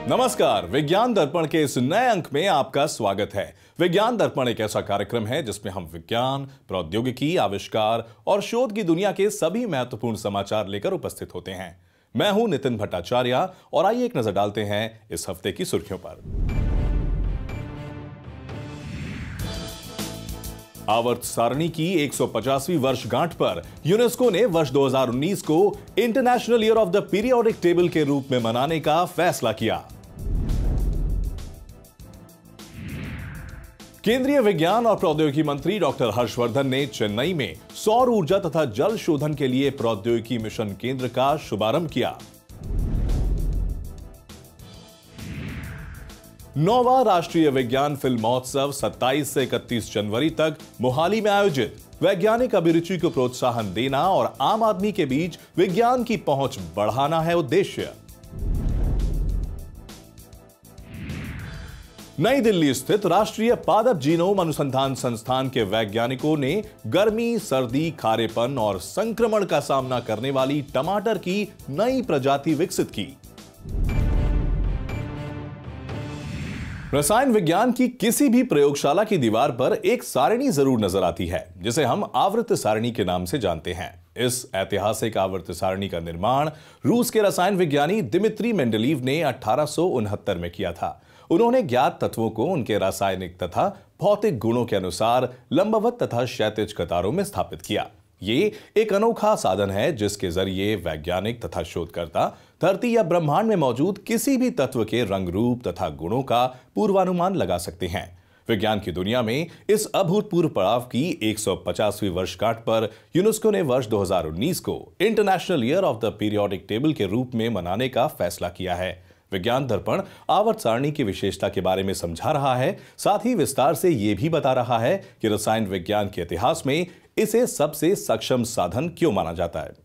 नमस्कार, विज्ञान दर्पण के इस नए अंक में आपका स्वागत है। विज्ञान दर्पण एक ऐसा कार्यक्रम है जिसमें हम विज्ञान, प्रौद्योगिकी, आविष्कार और शोध की दुनिया के सभी महत्वपूर्ण समाचार लेकर उपस्थित होते हैं। मैं हूं नितिन भट्टाचार्य और आइए एक नजर डालते हैं इस हफ्ते की सुर्खियों पर। आवर्त सारणी की 150वीं वर्षगांठ पर यूनेस्को ने वर्ष 2019 को international year of the periodic table के रूप में मनाने का फैसला किया। केंद्रीय विज्ञान और प्रौद्योगिकी मंत्री डॉक्टर हर्षवर्धन ने चेन्नई में सौर ऊर्जा तथा जल शोधन के लिए प्रौद्योगिकी मिशन केंद्र का शुभारंभ किया। 9वां राष्ट्रीय विज्ञान फिल्म महोत्सव 27 से 31 जनवरी तक मोहाली में आयोजित। वैज्ञानिक अभिरुचि को प्रोत्साहन देना और आम आदमी के बीच विज्ञान की पहुंच बढ़ाना है उद्देश्य। नई दिल्ली स्थित राष्ट्रीय पादप जीनोम अनुसंधान संस्थान के वैज्ञानिकों ने गर्मी, सर्दी, खारेपन और संक्रमण का सामना करने वाली टमाटर की नई प्रजाति विकसित की। रसायन विज्ञान की किसी भी प्रयोगशाला की दीवार पर एक सारणी जरूर नजर आती है, जिसे हम आवर्त सारणी के नाम से जानते हैं। इस ऐतिहासिक आवर्त सारणी का निर्माण रूस के रसायन विज्ञानी दिमित्री मेंडलीव ने 1869 में किया था। उन्होंने ज्ञात तत्वों को उनके रासायनिक तथा भौतिक गुणों के अनुसार लंबवत तथा क्षैतिज कतारों में स्थापित किया। ये एक अनोखा साधन है जिसके जरिए वैज्ञानिक तथा शोधकर्ता धरती या ब्रह्मांड में मौजूद किसी भी तत्व के रंग रूप तथा गुणों का पूर्वानुमान लगा सकते हैं। विज्ञान की दुनिया में इस अभूतपूर्व पड़ाव की 150वीं वर्षगांठ पर यूनेस्को ने वर्ष 2019 को international year of the periodic table के रूप में मनाने का फैसला किया है। विज्ञान दर्पण आवर्त सारणी की विशेषता के बारे में समझा रहा है, साथ ही विस्तार से यह भी बता रहा है कि रसायन विज्ञान के इतिहास में इसे सबसे सक्षम साधन क्यों माना जाता है।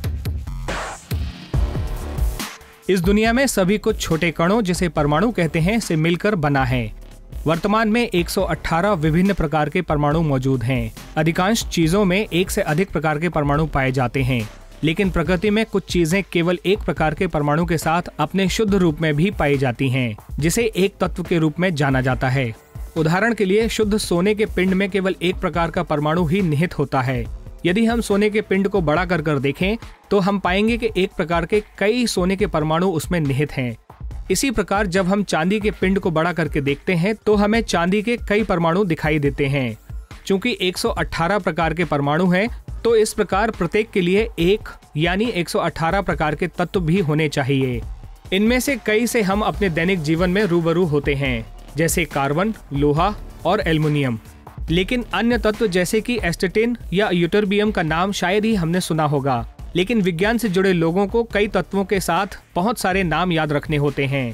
इस दुनिया में सभी कुछ छोटे कणों, जिसे परमाणु कहते हैं, से मिलकर बना है। वर्तमान में 118 विभिन्न प्रकार के परमाणु मौजूद हैं। अधिकांश चीजों में एक से अधिक प्रकार के परमाणु पाए जाते हैं, लेकिन प्रकृति में कुछ चीजें केवल एक प्रकार के परमाणु के साथ अपने शुद्ध रूप में भी पाई जाती हैं, जिसे एक तत्व के रूप में जाना जाता है। उदाहरण के लिए, शुद्ध सोने के पिंड में केवल एक प्रकार का परमाणु ही निहित होता है। यदि हम सोने के पिंड को बड़ा कर देखें तो हम पाएंगे कि एक प्रकार के कई सोने के परमाणु उसमें निहित हैं। इसी प्रकार जब हम चांदी के पिंड को बड़ा करके देखते हैं तो हमें चांदी के कई परमाणु दिखाई देते हैं। चूंकि 118 प्रकार के परमाणु हैं, तो इस प्रकार प्रत्येक के लिए एक यानी 118 प्रकार के तत्व भी होने चाहिए। इनमें से कई से हम अपने दैनिक जीवन में रूबरू होते हैं, जैसे कार्बन, लोहा और एल्युमिनियम। लेकिन अन्य तत्व जैसे कि एस्टेटिन या यूटरबियम का नाम शायद ही हमने सुना होगा। लेकिन विज्ञान से जुड़े लोगों को कई तत्वों के साथ बहुत सारे नाम याद रखने होते हैं।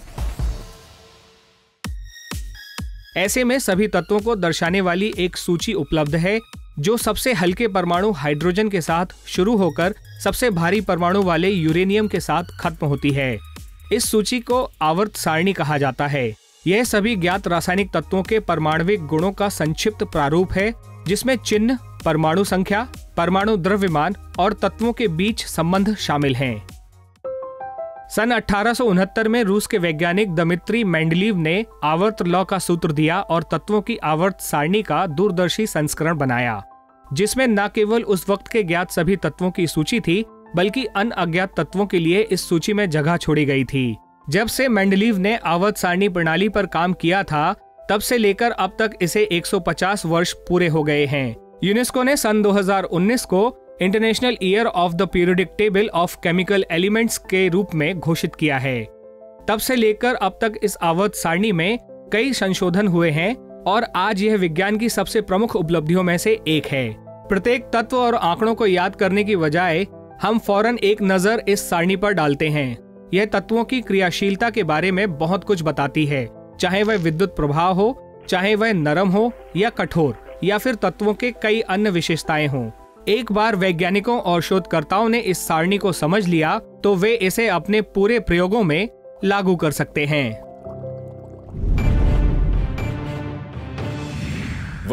ऐसे में सभी तत्वों को दर्शाने वाली एक सूची उपलब्ध है, जो सबसे हल्के परमाणु हाइड्रोजन के साथ शुरू होकर सबसे भारी परमाणु वाले यूरेनियम के साथ खत्म होती है। इस सूची को आवर्त सारणी कहा जाता है। यह सभी ज्ञात रासायनिक तत्वों के परमाणविक गुणों का संक्षिप्त प्रारूप है, जिसमें चिन्ह, परमाणु संख्या, परमाणु द्रव्यमान और तत्वों के बीच संबंध शामिल हैं। सन 1869 में रूस के वैज्ञानिक दिमित्री मेंडलीव ने आवर्त लॉ का सूत्र दिया और तत्वों की आवर्त सारणी का दूरदर्शी संस्करण बनाया, जिसमें न केवल उस वक्त के ज्ञात सभी तत्वों की सूची थी, बल्कि अन्य अज्ञात तत्वों के लिए इस सूची में जगह छोड़ी गई थी। जब से मेंडलीव ने आवर्त सारणी प्रणाली पर काम किया था, तब से लेकर अब तक इसे 150 वर्ष पूरे हो गए हैं। यूनेस्को ने सन 2019 को international year of the periodic table of chemical elements के रूप में घोषित किया है। तब से लेकर अब तक इस आवर्त सारणी में कई संशोधन हुए हैं और आज यह विज्ञान की सबसे प्रमुख उपलब्धियों में से एक है। प्रत्येक तत्व और आंकड़ों को याद करने की बजाय हम फौरन एक नजर इस सारणी पर डालते हैं। यह तत्वों की क्रियाशीलता के बारे में बहुत कुछ बताती है, चाहे वह विद्युत प्रभाव हो, चाहे वह नरम हो या कठोर, या फिर तत्वों के कई अन्य विशेषताएं हों। एक बार वैज्ञानिकों और शोधकर्ताओं ने इस सारणी को समझ लिया तो वे इसे अपने पूरे प्रयोगों में लागू कर सकते हैं।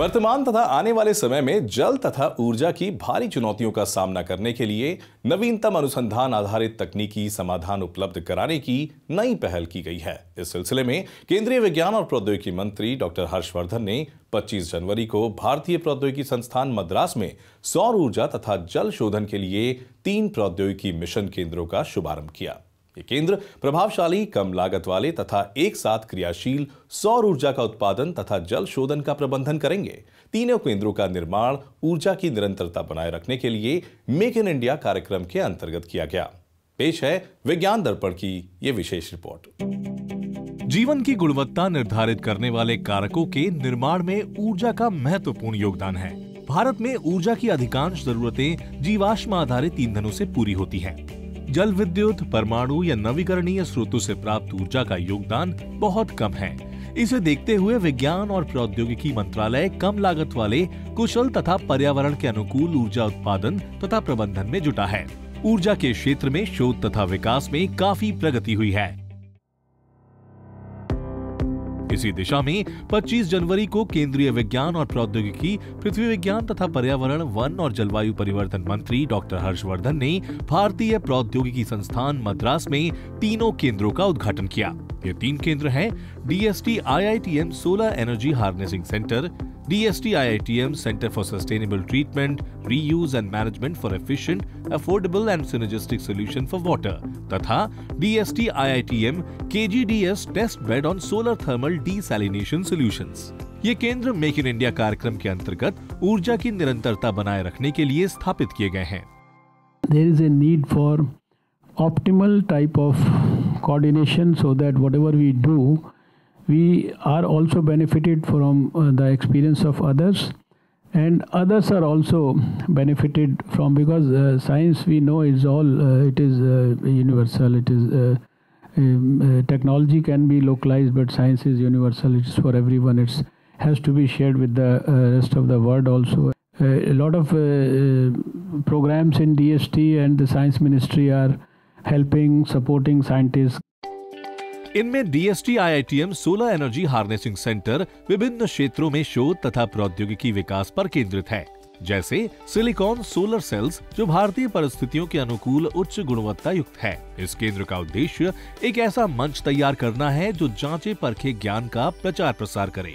वर्तमान तथा आने वाले समय में जल तथा ऊर्जा की भारी चुनौतियों का सामना करने के लिए नवीनतम अनुसंधान आधारित तकनीकी समाधान उपलब्ध कराने की नई पहल की गई है। इस सिलसिले में केंद्रीय विज्ञान और प्रौद्योगिकी मंत्री डॉक्टर हर्षवर्धन ने 25 जनवरी को भारतीय प्रौद्योगिकी संस्थान मद्रास में सौर ऊर्जा तथा जल शोधन के लिए 3 प्रौद्योगिकी मिशन केंद्रों का शुभारंभ किया। ये केंद्र प्रभावशाली, कम लागत वाले तथा एक साथ क्रियाशील सौर ऊर्जा का उत्पादन तथा जल शोधन का प्रबंधन करेंगे। तीनों केंद्रों का निर्माण ऊर्जा की निरंतरता बनाए रखने के लिए मेक इन इंडिया कार्यक्रम के अंतर्गत किया गया। पेश है विज्ञान दर्पण की ये विशेष रिपोर्ट। जीवन की गुणवत्ता निर्धारित करने वाले कारकों के निर्माण में ऊर्जा का महत्वपूर्ण योगदान है। भारत में ऊर्जा की अधिकांश जरूरतें जीवाश्म आधारित ईंधनों से पूरी होती हैं। जल विद्युत, परमाणु या नवीकरणीय स्रोतों से प्राप्त ऊर्जा का योगदान बहुत कम है। इसे देखते हुए विज्ञान और प्रौद्योगिकी मंत्रालय कम लागत वाले, कुशल तथा पर्यावरण के अनुकूल ऊर्जा उत्पादन तथा प्रबंधन में जुटा है। ऊर्जा के क्षेत्र में शोध तथा विकास में काफी प्रगति हुई है। इसी दिशा में 25 जनवरी को केंद्रीय विज्ञान और प्रौद्योगिकी, पृथ्वी विज्ञान तथा पर्यावरण, वन और जलवायु परिवर्तन मंत्री डॉक्टर हर्षवर्धन ने भारतीय प्रौद्योगिकी संस्थान मद्रास में तीनों केंद्रों का उद्घाटन किया। ये 3 केंद्र हैं DST IITM solar energy harnessing centre, DST IITM centre for sustainable treatment, reuse and management for efficient, affordable and synergistic solution for water तथा DST IITM KGDS test bed on solar thermal desalination solutions. ये केंद्र make in India कार्यक्रम के अंतर्गत ऊर्जा की निरंतरता बनाए रखने के लिए स्थापित किए गए हैं। There is a need for optimal type of coordination so that whatever we do, we are also benefited from the experience of others, and others are also benefited from, because science, we know, is all it is universal. It is technology can be localized, but science is universal. It is for everyone. It has to be shared with the rest of the world also. A lot of programs in DST and the Science Ministry are helping, supporting scientists. इनमें DST IITM solar energy harnessing centre विभिन्न क्षेत्रों में शोध तथा प्रौद्योगिकी विकास पर केंद्रित है, जैसे सिलिकॉन सोलर सेल्स, जो भारतीय परिस्थितियों के अनुकूल उच्च गुणवत्ता युक्त है। इस केंद्र का उद्देश्य एक ऐसा मंच तैयार करना है जो जांचे परखे ज्ञान का प्रचार प्रसार करे।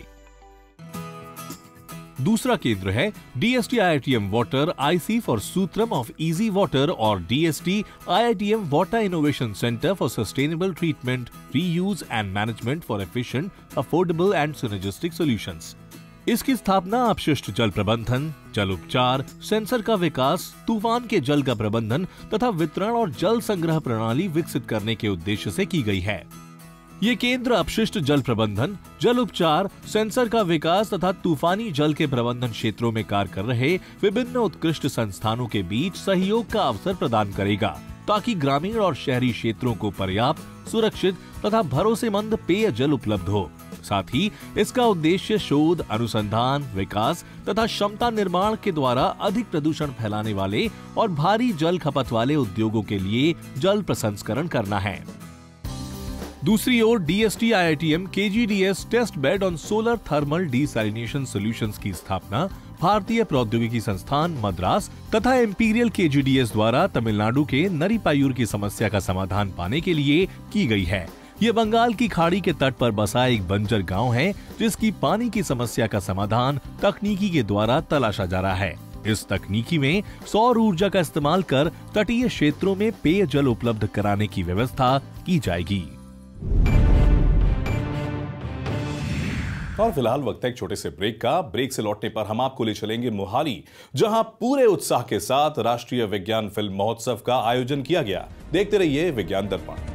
दूसरा केंद्र है DST IITM water IC for Sutram of easy water और DST IITM water innovation centre for sustainable treatment, reuse and management for efficient, affordable and synergistic solutions. इसकी स्थापना अपशिष्ट जल प्रबंधन, जल उपचार, सेंसर का विकास, तूफान के जल का प्रबंधन तथा वितरण और जल संग्रह प्रणाली विकसित करने के उद्देश्य से की गई है। ये केंद्र अपशिष्ट जल प्रबंधन, जल उपचार, सेंसर का विकास तथा तूफानी जल के प्रबंधन क्षेत्रों में कार्य कर रहे विभिन्न उत्कृष्ट संस्थानों के बीच सहयोग का अवसर प्रदान करेगा, ताकि ग्रामीण और शहरी क्षेत्रों को पर्याप्त, सुरक्षित तथा भरोसेमंद पेयजल उपलब्ध हो। साथ ही इसका उद्देश्य शोध, अनुसंधान, विकास तथा क्षमता निर्माण के द्वारा अधिक प्रदूषण फैलाने वाले और भारी जल खपत वाले उद्योगों के लिए जल प्रसंस्करण करना है। दूसरी ओर DST IITM KGDS test bed on solar thermal desalination solutions की स्थापना भारतीय प्रौद्योगिकी संस्थान मद्रास तथा इंपीरियल KGDS द्वारा तमिलनाडु के नरीपायूर की समस्या का समाधान पाने के लिए की गई है। ये बंगाल की खाड़ी के तट पर बसा एक बंजर गांव है, जिसकी पानी की समस्या का समाधान तकनीकी के द्वारा तलाशा जा रहा है। इस तकनीकी में सौर ऊर्जा का इस्तेमाल कर तटीय क्षेत्रों में पेयजल उपलब्ध कराने की व्यवस्था की जाएगी। और फिलहाल वक्त है एक छोटे से ब्रेक का। ब्रेक से लौटने पर हम आपको ले चलेंगे मोहाली, जहां पूरे उत्साह के साथ राष्ट्रीय विज्ञान फिल्म महोत्सव का आयोजन किया गया। देखते रहिए विज्ञान दर्पण।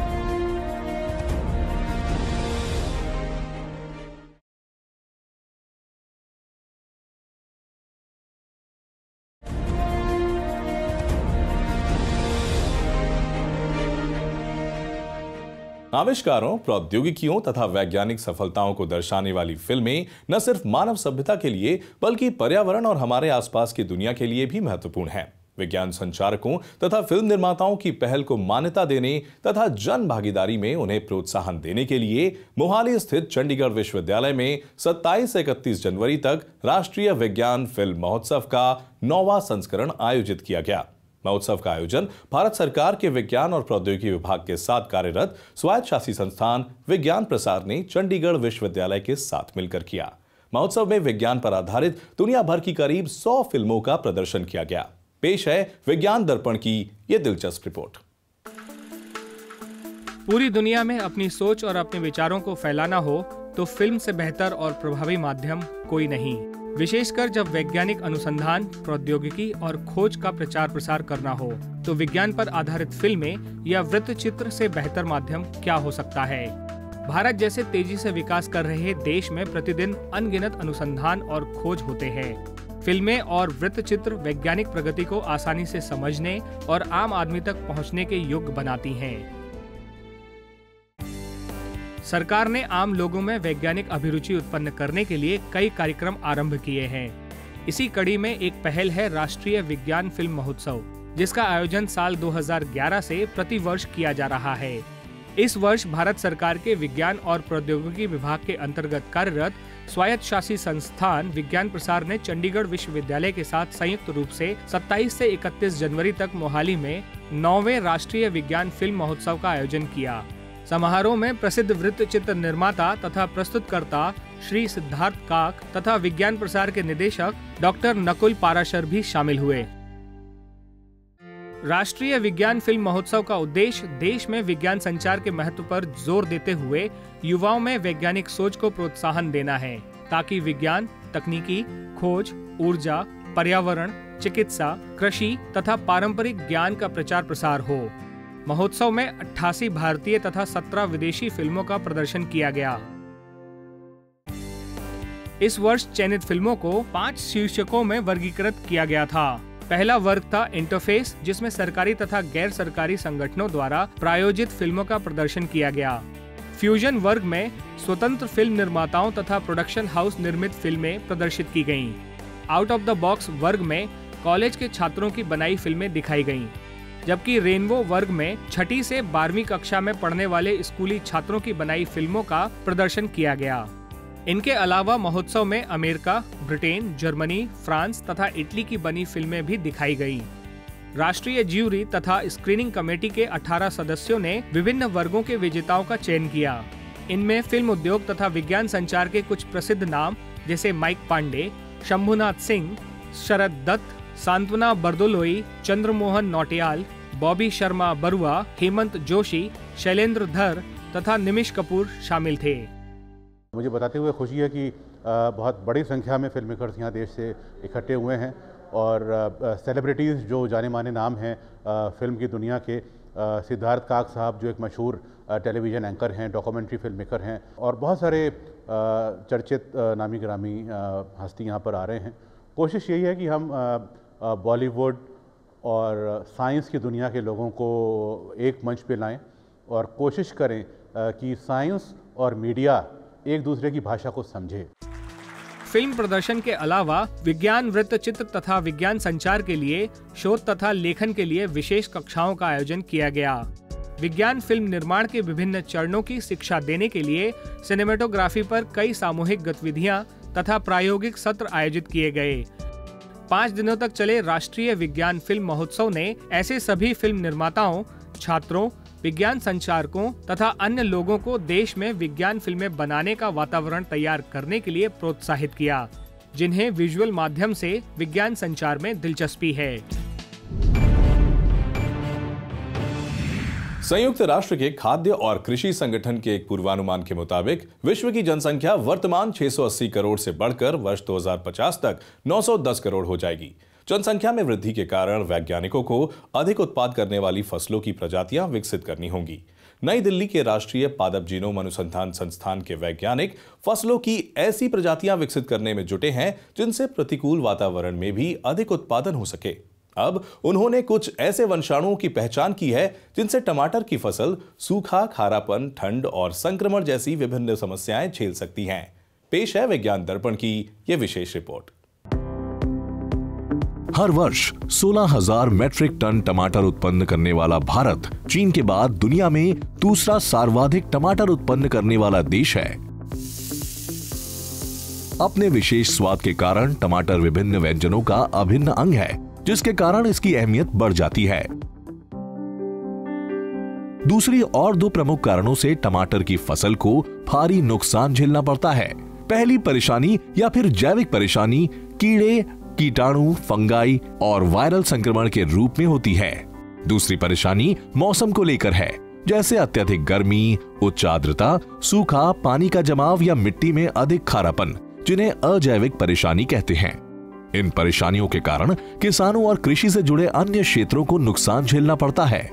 आविष्कारों, प्रौद्योगिकियों तथा वैज्ञानिक सफलताओं को दर्शाने वाली फिल्में न सिर्फ मानव सभ्यता के लिए बल्कि पर्यावरण और हमारे आसपास की दुनिया के लिए भी महत्वपूर्ण हैं। विज्ञान संचारकों तथा फिल्म निर्माताओं की पहल को मान्यता देने तथा जन भागीदारी में उन्हें प्रोत्साहन देने के लिए मोहाली स्थित चंडीगढ़ विश्वविद्यालय में 27 से 31 जनवरी तक राष्ट्रीय विज्ञान फिल्म महोत्सव का 9वां संस्करण आयोजित किया गया। महोत्सव का आयोजन भारत सरकार के विज्ञान और प्रौद्योगिकी विभाग के साथ कार्यरत स्वायत्त शासी संस्थान विज्ञान प्रसार ने चंडीगढ़ विश्वविद्यालय के साथ मिलकर किया। महोत्सव में विज्ञान पर आधारित दुनिया भर की करीब 100 फिल्मों का प्रदर्शन किया गया। पेश है विज्ञान दर्पण की ये दिलचस्प रिपोर्ट। पूरी दुनिया में अपनी सोच और अपने विचारों को फैलाना हो तो फिल्म से बेहतर और प्रभावी माध्यम कोई नहीं, विशेषकर जब वैज्ञानिक अनुसंधान, प्रौद्योगिकी और खोज का प्रचार प्रसार करना हो तो विज्ञान पर आधारित फिल्में या वृत्तचित्र से बेहतर माध्यम क्या हो सकता है। भारत जैसे तेजी से विकास कर रहे देश में प्रतिदिन अनगिनत अनुसंधान और खोज होते हैं। फिल्में और वृत्तचित्र वैज्ञानिक प्रगति को आसानी से समझने और आम आदमी तक पहुंचने के योग्य बनाती हैं। सरकार ने आम लोगों में वैज्ञानिक अभिरुचि उत्पन्न करने के लिए कई कार्यक्रम आरंभ किए हैं। इसी कड़ी में एक पहल है राष्ट्रीय विज्ञान फिल्म महोत्सव, जिसका आयोजन साल 2011 से प्रतिवर्ष किया जा रहा है। इस वर्ष भारत सरकार के विज्ञान और प्रौद्योगिकी विभाग के अंतर्गत कार्यरत स्वायत्त शासी संस्थान विज्ञान प्रसार ने चंडीगढ़ विश्वविद्यालय के साथ संयुक्त रूप से 27 से 31 जनवरी तक मोहाली में 9वें राष्ट्रीय विज्ञान फिल्म महोत्सव का आयोजन किया। समारोह में प्रसिद्ध वृत्तचित्र निर्माता तथा प्रस्तुतकर्ता श्री सिद्धार्थ काक तथा विज्ञान प्रसार के निदेशक डॉक्टर नकुल पाराशर भी शामिल हुए। राष्ट्रीय विज्ञान फिल्म महोत्सव का उद्देश्य देश में विज्ञान संचार के महत्व पर जोर देते हुए युवाओं में वैज्ञानिक सोच को प्रोत्साहन देना है, ताकि विज्ञान, तकनीकी, खोज, ऊर्जा, पर्यावरण, चिकित्सा, कृषि तथा पारंपरिक ज्ञान का प्रचार प्रसार हो। महोत्सव में 88 भारतीय तथा 17 विदेशी फिल्मों का प्रदर्शन किया गया। इस वर्ष चयनित फिल्मों को 5 शीर्षकों में वर्गीकृत किया गया था। पहला वर्ग था इंटरफेस, जिसमें सरकारी तथा गैर सरकारी संगठनों द्वारा प्रायोजित फिल्मों का प्रदर्शन किया गया। फ्यूजन वर्ग में स्वतंत्र फिल्म निर्माताओं तथा प्रोडक्शन हाउस निर्मित फिल्में प्रदर्शित की गईं। आउट ऑफ द बॉक्स वर्ग में कॉलेज के छात्रों की बनाई फिल्में दिखाई गईं, जबकि रेनबो वर्ग में 6ठी से 12वीं कक्षा में पढ़ने वाले स्कूली छात्रों की बनाई फिल्मों का प्रदर्शन किया गया। इनके अलावा महोत्सव में अमेरिका, ब्रिटेन, जर्मनी, फ्रांस तथा इटली की बनी फिल्में भी दिखाई गईं। राष्ट्रीय ज्यूरी तथा स्क्रीनिंग कमेटी के 18 सदस्यों ने विभिन्न वर्गों के विजेताओं का चयन किया। इनमें फिल्म उद्योग तथा विज्ञान संचार के कुछ प्रसिद्ध नाम जैसे माइक पांडे, शंभुनाथ सिंह, शरद दत्त, सांत्वना बरदोलोई, चंद्रमोहन नौटियाल, बॉबी शर्मा बरुआ, हेमंत जोशी, शैलेंद्र धर तथा निमिष कपूर शामिल थे। मुझे बताते हुए खुशी है कि बहुत बड़ी संख्या में फिल्म मेकर्स यहाँ देश से इकट्ठे हुए हैं और सेलिब्रिटीज़ जो जाने माने नाम हैं फिल्म की दुनिया के, सिद्धार्थ काक साहब जो एक मशहूर टेलीविज़न एंकर हैं, डॉक्यूमेंट्री फिल्म मेकर हैं, और बहुत सारे चर्चित नामी ग्रामी हस्ती यहाँ पर आ रहे हैं। कोशिश यही है कि हम बॉलीवुड और साइंस की दुनिया के लोगों को एक मंच पे लाएं और कोशिश करें कि साइंस और मीडिया एक दूसरे की भाषा को समझे। फिल्म प्रदर्शन के अलावा विज्ञान वृत्तचित्र तथा विज्ञान संचार के लिए शोध तथा लेखन के लिए विशेष कक्षाओं का आयोजन किया गया। विज्ञान फिल्म निर्माण के विभिन्न चरणों की शिक्षा देने के लिए सिनेमेटोग्राफी पर कई सामूहिक गतिविधियां तथा प्रायोगिक सत्र आयोजित किए गए। 5 दिनों तक चले राष्ट्रीय विज्ञान फिल्म महोत्सव ने ऐसे सभी फिल्म निर्माताओं, छात्रों, विज्ञान संचारकों तथा अन्य लोगों को देश में विज्ञान फिल्में बनाने का वातावरण तैयार करने के लिए प्रोत्साहित किया, जिन्हें विजुअल माध्यम से विज्ञान संचार में दिलचस्पी है। संयुक्त राष्ट्र के खाद्य और कृषि संगठन के एक पूर्वानुमान के मुताबिक विश्व की जनसंख्या वर्तमान 680 करोड़ से बढ़कर वर्ष 2050 तक 910 करोड़ हो जाएगी। जनसंख्या में वृद्धि के कारण वैज्ञानिकों को अधिक उत्पाद करने वाली फसलों की प्रजातियां विकसित करनी होंगी। नई दिल्ली के राष्ट्रीय पादप जीनोम अनुसंधान संस्थान के वैज्ञानिक फसलों की ऐसी प्रजातियां विकसित करने में जुटे हैं जिनसे प्रतिकूल वातावरण में भी अधिक उत्पादन हो सके। अब उन्होंने कुछ ऐसे वंशाणुओं की पहचान की है जिनसे टमाटर की फसल सूखा, खारापन, ठंड और संक्रमण जैसी विभिन्न समस्याएं झेल सकती हैं। पेश है विज्ञान दर्पण की यह विशेष रिपोर्ट। हर वर्ष 16,000 मैट्रिक टन टमाटर उत्पन्न करने वाला भारत चीन के बाद दुनिया में दूसरा सर्वाधिक टमाटर उत्पन्न करने वाला देश है। अपने विशेष स्वाद के कारण टमाटर विभिन्न व्यंजनों का अभिन्न अंग है, जिसके कारण इसकी अहमियत बढ़ जाती है। दूसरी और दो प्रमुख कारणों से टमाटर की फसल को भारी नुकसान झेलना पड़ता है। पहली परेशानी या फिर जैविक परेशानी कीड़े, कीटाणु, फंगाई और वायरल संक्रमण के रूप में होती है। दूसरी परेशानी मौसम को लेकर है, जैसे अत्यधिक गर्मी, उच्च आर्द्रता, सूखा, पानी का जमाव या मिट्टी में अधिक खारापन, जिन्हें अजैविक परेशानी कहते हैं। इन परेशानियों के कारण किसानों और कृषि से जुड़े अन्य क्षेत्रों को नुकसान झेलना पड़ता है।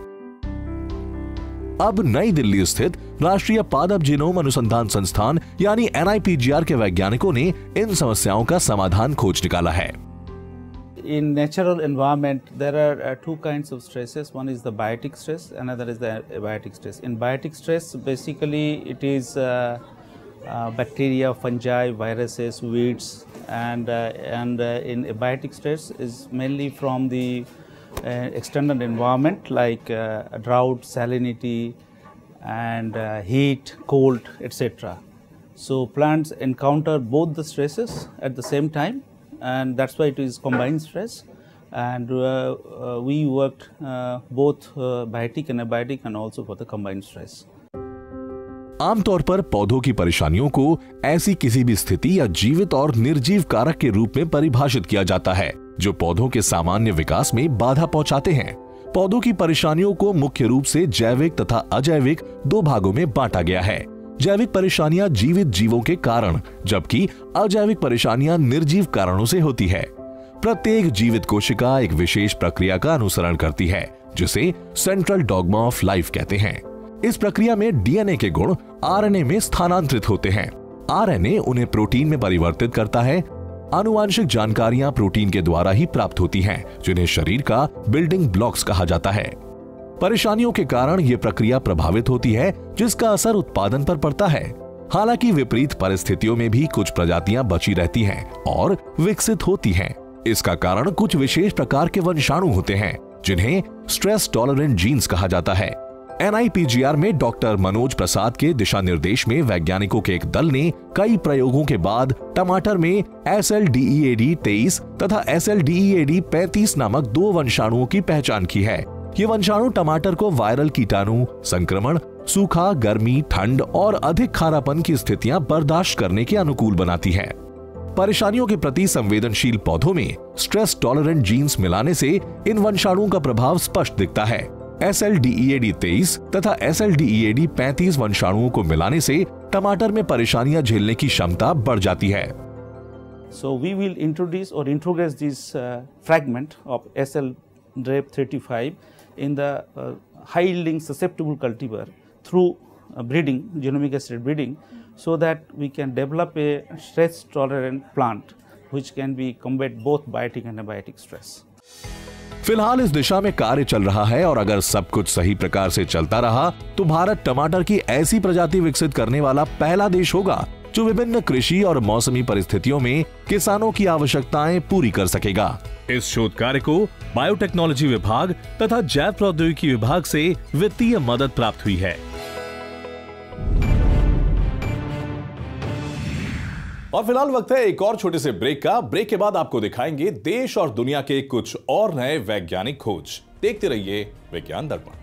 अब नई दिल्ली स्थित राष्ट्रीय पादप जीनोम अनुसंधान संस्थान यानी NIPGR के वैज्ञानिकों ने इन समस्याओं का समाधान खोज निकाला है। In natural environment, there are two kinds of stresses. One is the biotic stress, another is the abiotic stress. In biotic stress, basically it is bacteria, fungi, viruses, weeds, and in abiotic stress is mainly from the external environment like drought, salinity, and heat, cold, etc. So plants encounter both the stresses at the same time, and that's why it is combined stress. And we worked both biotic and abiotic and also for the combined stress. आमतौर पर पौधों की परेशानियों को ऐसी किसी भी स्थिति या जीवित और निर्जीव कारक के रूप में परिभाषित किया जाता है जो पौधों के सामान्य विकास में बाधा पहुंचाते हैं। पौधों की परेशानियों को मुख्य रूप से जैविक तथा अजैविक दो भागों में बांटा गया है। जैविक परेशानियां जीवित जीवों के कारण, जबकि अजैविक परेशानियां निर्जीव कारणों से होती है। प्रत्येक जीवित कोशिका एक विशेष प्रक्रिया का अनुसरण करती है, जिसे सेंट्रल डॉग्मा ऑफ लाइफ कहते हैं। इस प्रक्रिया में डीएनए के गुण आरएनए में स्थानांतरित होते हैं। आरएनए उन्हें प्रोटीन में परिवर्तित करता है। आनुवांशिक जानकारियां प्रोटीन के द्वारा ही प्राप्त होती हैं, जिन्हें शरीर का बिल्डिंग ब्लॉक्स कहा जाता है। परेशानियों के कारण यह प्रक्रिया प्रभावित होती है, जिसका असर उत्पादन पर पड़ता है। हालांकि विपरीत परिस्थितियों में भी कुछ प्रजातियां बची रहती हैं और विकसित होती हैं। इसका कारण कुछ विशेष प्रकार के वंशाणु होते हैं, जिन्हें स्ट्रेस टॉलरेंट जीन्स कहा जाता है। NIPGR में डॉक्टर मनोज प्रसाद के दिशा निर्देश में वैज्ञानिकों के एक दल ने कई प्रयोगों के बाद टमाटर में SLDEAD23 तथा SLDEAD35 नामक दो वंशाणुओं की पहचान की है। ये वंशाणु टमाटर को वायरल कीटाणु, संक्रमण, सूखा, गर्मी, ठंड और अधिक खारापन की स्थितियां बर्दाश्त करने के अनुकूल बनाती है। परेशानियों के प्रति संवेदनशील पौधों में स्ट्रेस टॉलरेंट जीन्स मिलाने से इन वंशाणुओं का प्रभाव स्पष्ट दिखता है। SLDEAD23 तथा SLDEAD35 वंशाणुओं को मिलाने से टमाटर में परेशानियां झेलने की क्षमता बढ़ जाती है। So we will introduce or introgress this fragment of SLDEAD35 in the high yielding susceptible cultivar through breeding, genomic assisted breeding, so that we can develop a stress tolerant plant which can be combat both biotic and abiotic stress. फिलहाल इस दिशा में कार्य चल रहा है और अगर सब कुछ सही प्रकार से चलता रहा तो भारत टमाटर की ऐसी प्रजाति विकसित करने वाला पहला देश होगा जो विभिन्न कृषि और मौसमी परिस्थितियों में किसानों की आवश्यकताएं पूरी कर सकेगा। इस शोध कार्य को बायोटेक्नोलॉजी विभाग तथा जैव प्रौद्योगिकी विभाग से वित्तीय मदद प्राप्त हुई है। और फिलहाल वक्त है एक और छोटे से ब्रेक का। ब्रेक के बाद आपको दिखाएंगे देश और दुनिया के कुछ और नए वैज्ञानिक खोज। देखते रहिए विज्ञान दर्पण।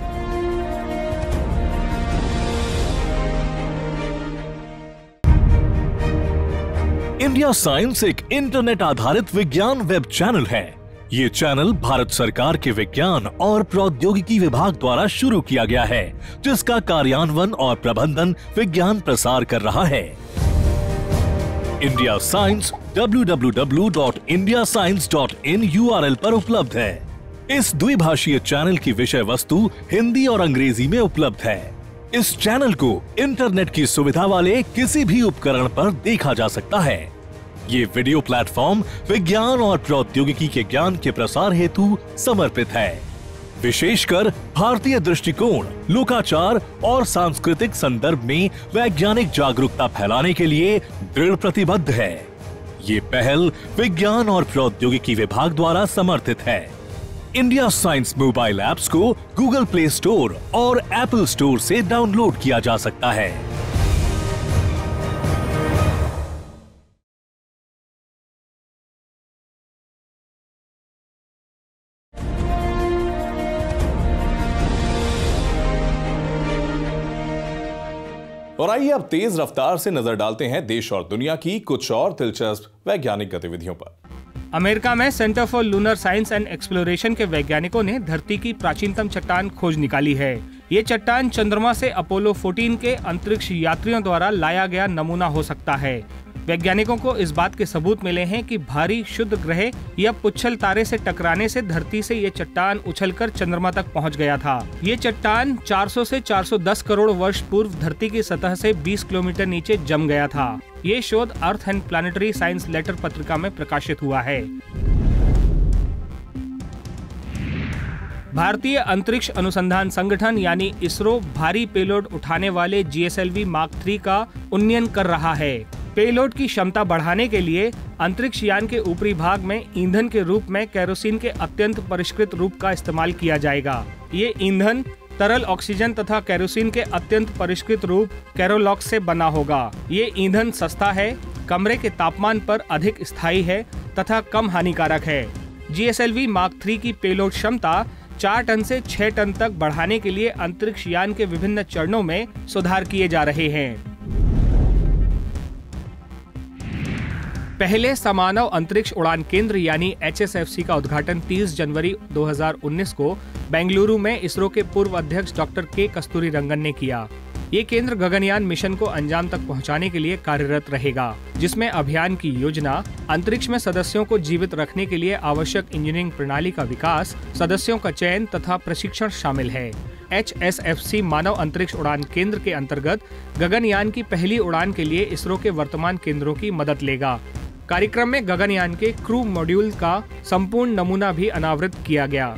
इंडिया साइंस एक इंटरनेट आधारित विज्ञान वेब चैनल है। ये चैनल भारत सरकार के विज्ञान और प्रौद्योगिकी विभाग द्वारा शुरू किया गया है, जिसका कार्यान्वयन और प्रबंधन विज्ञान प्रसार कर रहा है। इंडिया साइंस www.indiascience.in URL पर उपलब्ध है। इस द्विभाषीय चैनल की विषय वस्तु हिंदी और अंग्रेजी में उपलब्ध है। इस चैनल को इंटरनेट की सुविधा वाले किसी भी उपकरण पर देखा जा सकता है। ये वीडियो प्लेटफॉर्म विज्ञान और प्रौद्योगिकी के ज्ञान के प्रसार हेतु समर्पित है। विशेषकर भारतीय दृष्टिकोण, लोकाचार और सांस्कृतिक संदर्भ में वैज्ञानिक जागरूकता फैलाने के लिए दृढ़ प्रतिबद्ध है। ये पहल विज्ञान और प्रौद्योगिकी विभाग द्वारा समर्थित है। इंडिया साइंस मोबाइल ऐप्स को गूगल प्ले स्टोर और एप्पल स्टोर से डाउनलोड किया जा सकता है। और आइए अब तेज रफ्तार से नजर डालते हैं देश और दुनिया की कुछ और दिलचस्प वैज्ञानिक गतिविधियों पर। अमेरिका में centre for lunar science and exploration के वैज्ञानिकों ने धरती की प्राचीनतम चट्टान खोज निकाली है। ये चट्टान चंद्रमा से अपोलो 14 के अंतरिक्ष यात्रियों द्वारा लाया गया नमूना हो सकता है। वैज्ञानिकों को इस बात के सबूत मिले हैं कि भारी शुद्ध ग्रह या पुच्छल तारे से टकराने से धरती से ये चट्टान उछलकर चंद्रमा तक पहुंच गया था। ये चट्टान 400 से 410 करोड़ वर्ष पूर्व धरती की सतह से 20 किलोमीटर नीचे जम गया था। ये शोध earth and planetary science letter पत्रिका में प्रकाशित हुआ है। भारतीय अंतरिक्ष अनुसंधान संगठन यानी इसरो भारी पेलोड उठाने वाले GSLV मार्क 3 का उन्नयन कर रहा है। पेलोड की क्षमता बढ़ाने के लिए अंतरिक्ष यान के ऊपरी भाग में ईंधन के रूप में केरोसिन के अत्यंत परिष्कृत रूप का इस्तेमाल किया जाएगा। ये ईंधन तरल ऑक्सीजन तथा केरोसिन के अत्यंत परिष्कृत रूप केरोलॉक्स से बना होगा। ये ईंधन सस्ता है, कमरे के तापमान पर अधिक स्थायी है तथा कम हानिकारक है। GSLV मार्क 3 की पेलोड क्षमता 4 टन से 6 टन तक बढ़ाने के लिए अंतरिक्ष यान के विभिन्न चरणों में सुधार किए जा रहे हैं। पहले समानव अंतरिक्ष उड़ान केंद्र यानी HSFC का उद्घाटन 30 जनवरी 2019 को बेंगलुरु में इसरो के पूर्व अध्यक्ष डॉक्टर के कस्तूरीरंगन ने किया। ये केंद्र गगनयान मिशन को अंजाम तक पहुंचाने के लिए कार्यरत रहेगा, जिसमें अभियान की योजना, अंतरिक्ष में सदस्यों को जीवित रखने के लिए आवश्यक इंजीनियरिंग प्रणाली का विकास, सदस्यों का चयन तथा प्रशिक्षण शामिल है। HSFC मानव अंतरिक्ष उड़ान केंद्र के अंतर्गत गगनयान की पहली उड़ान के लिए इसरो के वर्तमान केंद्रों की मदद लेगा। कार्यक्रम में गगनयान के क्रू मॉड्यूल का संपूर्ण नमूना भी अनावृत किया गया।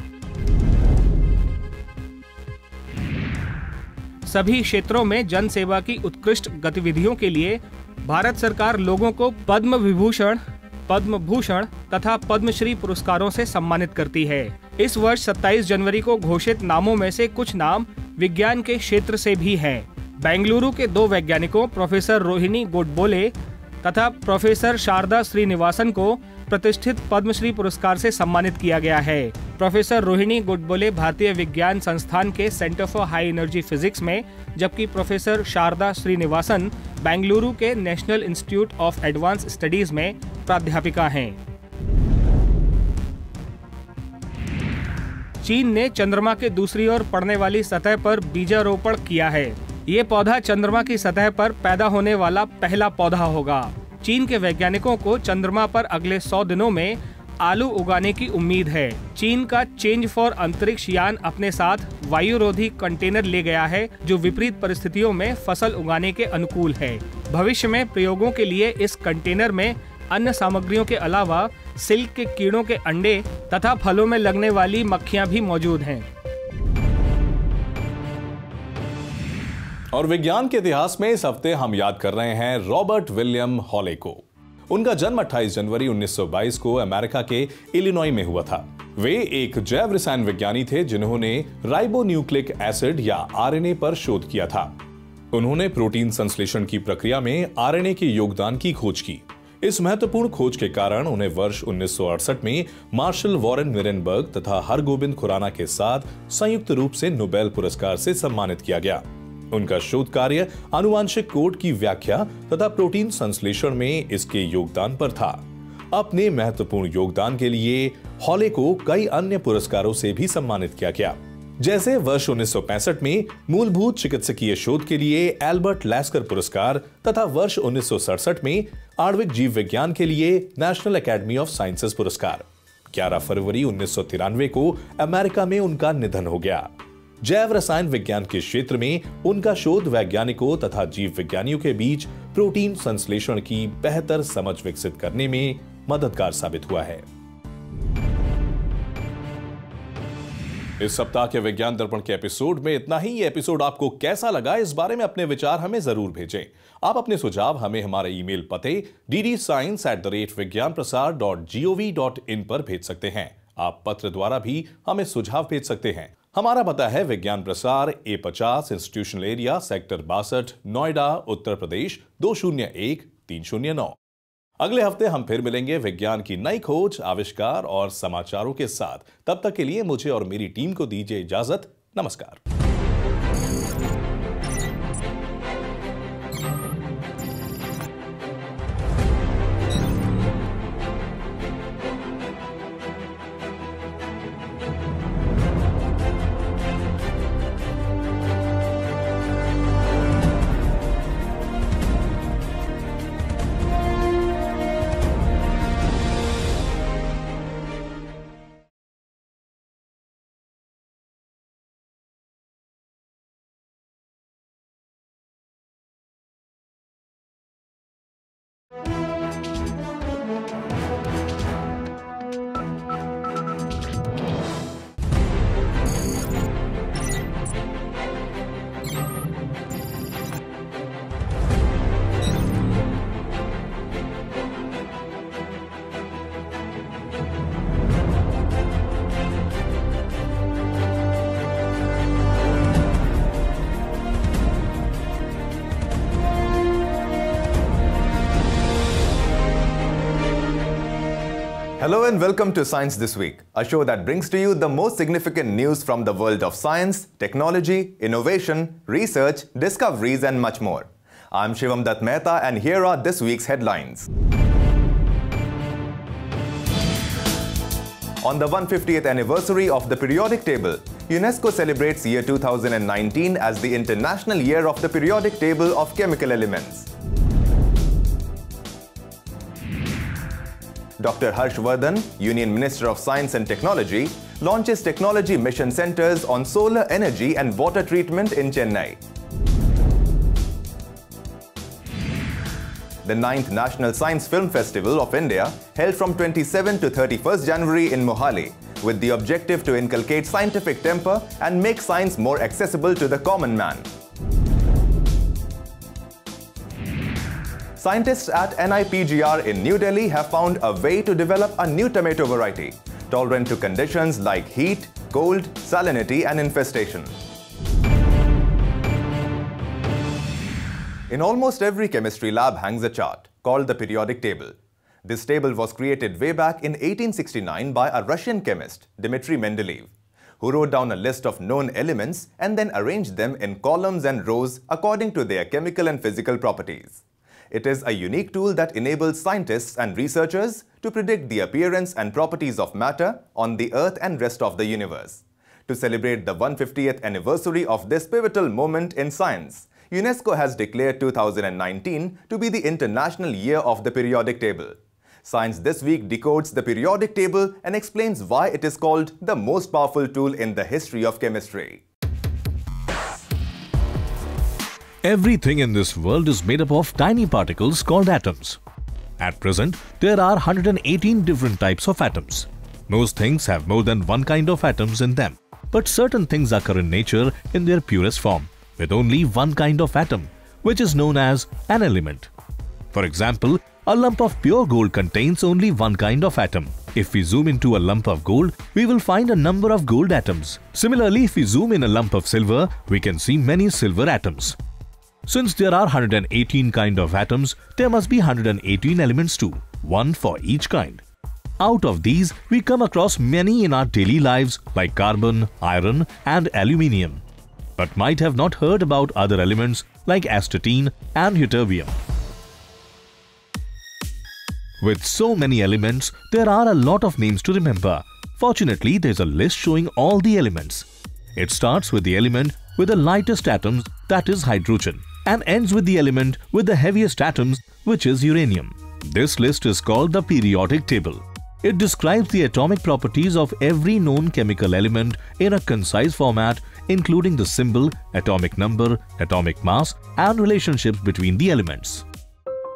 सभी क्षेत्रों में जन सेवा की उत्कृष्ट गतिविधियों के लिए भारत सरकार लोगों को पद्म विभूषण, पद्म भूषण तथा पद्मश्री पुरस्कारों से सम्मानित करती है। इस वर्ष 27 जनवरी को घोषित नामों में से कुछ नाम विज्ञान के क्षेत्र से भी हैं। बेंगलुरु के 2 वैज्ञानिकों प्रोफेसर रोहिणी गोडबोले तथा प्रोफेसर शारदा श्रीनिवासन को प्रतिष्ठित पद्मश्री पुरस्कार से सम्मानित किया गया है। प्रोफेसर रोहिणी गोडबोले भारतीय विज्ञान संस्थान के centre for high energy physics में, जबकि प्रोफेसर शारदा श्रीनिवासन बेंगलुरु के national institute of advance studies में प्राध्यापिका हैं। चीन ने चंद्रमा के दूसरी ओर पड़ने वाली सतह पर बीजारोपण किया है। ये पौधा चंद्रमा की सतह पर पैदा होने वाला पहला पौधा होगा। चीन के वैज्ञानिकों को चंद्रमा पर अगले 100 दिनों में आलू उगाने की उम्मीद है। चीन का चेंज फॉर अंतरिक्ष यान अपने साथ वायुरोधी कंटेनर ले गया है, जो विपरीत परिस्थितियों में फसल उगाने के अनुकूल है। भविष्य में प्रयोगों के लिए इस कंटेनर में अन्य सामग्रियों के अलावा सिल्क के कीड़ों के अंडे तथा फलों में लगने वाली मक्खियां भी मौजूद हैं। और विज्ञान के इतिहास में इस हफ्ते हम याद कर रहे हैं रॉबर्ट विलियम हॉले को। उनका जन्म 28 जनवरी 1922 को अमेरिका के इलिनॉय में हुआ था। वे एक जैव रसायन विज्ञानी थे जिन्होंने राइबोन्यूक्लिक एसिड या आरएनए पर शोध किया था। उन्होंने प्रोटीन संश्लेषण की प्रक्रिया में आरएनए के योगदान की खोज की। इस महत्वपूर्ण खोज के कारण उन्हें वर्ष 1968 में मार्शल वॉरेन निरेनबर्ग तथा हरगोबिंद खुराना के साथ संयुक्त रूप से नोबेल पुरस्कार से सम्मानित किया गया। उनका शोध कार्य आनुवांशिक कोड की व्याख्या तथा प्रोटीन संश्लेषण में इसके योगदान पर था। अपने महत्वपूर्ण योगदान के लिए हॉले को कई अन्य पुरस्कारों से भी सम्मानित किया गया, जैसे वर्ष 1965 में मूलभूत चिकित्सकीय शोध के लिए एल्बर्ट लैस्कर पुरस्कार तथा वर्ष 1967 में आणविक जीव विज्ञान के लिए नेशनल एकेडमी ऑफ साइंसेज पुरस्कार। 11 फरवरी 1993 को अमेरिका में उनका निधन हो गया। जैव रसायन विज्ञान के क्षेत्र में उनका शोध वैज्ञानिकों तथा जीव विज्ञानियों के बीच प्रोटीन संश्लेषण की बेहतर समझ विकसित करने में मददगार साबित हुआ है। इस सप्ताह के विज्ञान दर्पण के एपिसोड में इतना ही। ये एपिसोड आपको कैसा लगा, इस बारे में अपने विचार हमें जरूर भेजें। आप अपने सुझाव हमें हमारे ईमेल पते ddScience@vigyanprasar.gov.in पर भेज सकते हैं। आप पत्र द्वारा भी हमें सुझाव भेज सकते हैं। हमारा पता है विज्ञान प्रसार, A50, institutional area, sector 62, Noida, Uttar Pradesh 201309। अगले हफ्ते हम फिर मिलेंगे विज्ञान की नई खोज, आविष्कार और समाचारों के साथ। तब तक के लिए मुझे और मेरी टीम को दीजिए इजाजत। नमस्कार। Hello and welcome to Science This Week, a show that brings to you the most significant news from the world of science, technology, innovation, research, discoveries and much more. I'm Shivam Dutt Mehta and here are this week's headlines. On the 150th anniversary of the periodic table, UNESCO celebrates year 2019 as the International Year of the Periodic Table of Chemical Elements. Dr. Harsh Vardhan, Union Minister of Science and Technology, launches technology mission centers on solar energy and water treatment in Chennai. The 9th National Science Film Festival of India, held from 27 to 31st January in Mohali, with the objective to inculcate scientific temper and make science more accessible to the common man. Scientists at NIPGR in New Delhi have found a way to develop a new tomato variety, tolerant to conditions like heat, cold, salinity and infestation. In almost every chemistry lab hangs a chart called the periodic table. This table was created way back in 1869 by a Russian chemist, Dmitry Mendeleev, who wrote down a list of known elements and then arranged them in columns and rows according to their chemical and physical properties. It is a unique tool that enables scientists and researchers to predict the appearance and properties of matter on the Earth and rest of the universe. To celebrate the 150th anniversary of this pivotal moment in science, UNESCO has declared 2019 to be the International Year of the Periodic Table. Science This Week decodes the periodic table and explains why it is called the most powerful tool in the history of chemistry. Everything in this world is made up of tiny particles called atoms. At present, there are 118 different types of atoms. Most things have more than one kind of atoms in them, but certain things occur in nature in their purest form, with only one kind of atom, which is known as an element. For example, a lump of pure gold contains only one kind of atom. If we zoom into a lump of gold, we will find a number of gold atoms. Similarly, if we zoom in a lump of silver, we can see many silver atoms. Since there are 118 kind of atoms, there must be 118 elements too, one for each kind. Out of these, we come across many in our daily lives like carbon, iron and aluminium, but might have not heard about other elements like astatine and ytterbium. With so many elements, there are a lot of names to remember. Fortunately, there's a list showing all the elements. It starts with the element with the lightest atoms, that is hydrogen, and ends with the element with the heaviest atoms, which is uranium. This list is called the periodic table. It describes the atomic properties of every known chemical element in a concise format, including the symbol, atomic number, atomic mass, and relationships between the elements.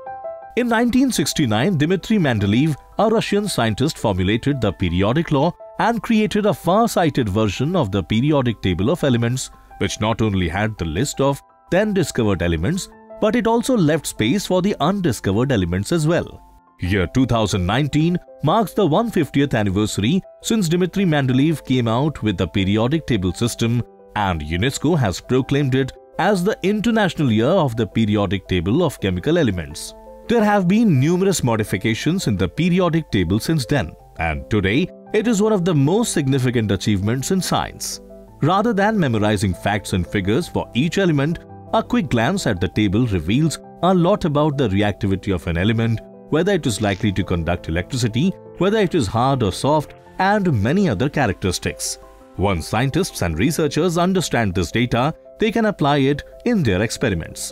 In 1969, Dmitry Mendeleev, a Russian scientist, formulated the periodic law and created a far-sighted version of the periodic table of elements, which not only had the list of 10 discovered elements, but it also left space for the undiscovered elements as well. Year 2019 marks the 150th anniversary since Dmitry Mendeleev came out with the periodic table system, and UNESCO has proclaimed it as the International Year of the Periodic Table of Chemical Elements. There have been numerous modifications in the periodic table since then, and today it is one of the most significant achievements in science. Rather than memorizing facts and figures for each element, a quick glance at the table reveals a lot about the reactivity of an element, whether it is likely to conduct electricity, whether it is hard or soft, and many other characteristics. Once scientists and researchers understand this data, they can apply it in their experiments.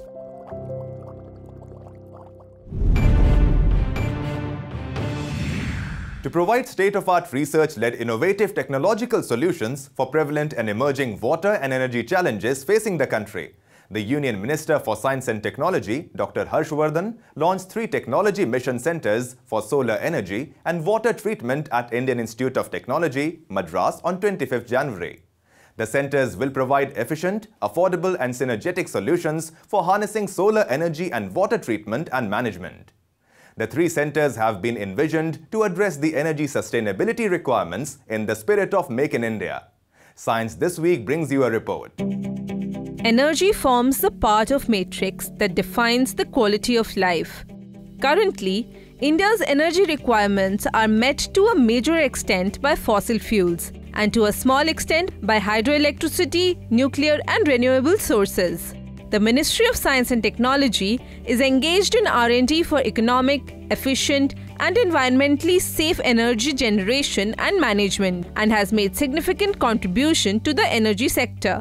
To provide state-of-art research-led innovative technological solutions for prevalent and emerging water and energy challenges facing the country, the Union Minister for Science and Technology, Dr. Harshvardhan, launched 3 technology mission centers for solar energy and water treatment at Indian Institute of Technology, Madras on 25th January. The centers will provide efficient, affordable and synergetic solutions for harnessing solar energy and water treatment and management. The 3 centers have been envisioned to address the energy sustainability requirements in the spirit of Make in India. Science This Week brings you a report. Energy forms the part of matrix that defines the quality of life. Currently, India's energy requirements are met to a major extent by fossil fuels and to a small extent by hydroelectricity, nuclear and renewable sources. The Ministry of Science and Technology is engaged in R&D for economic, efficient and environmentally safe energy generation and management and has made significant contribution to the energy sector.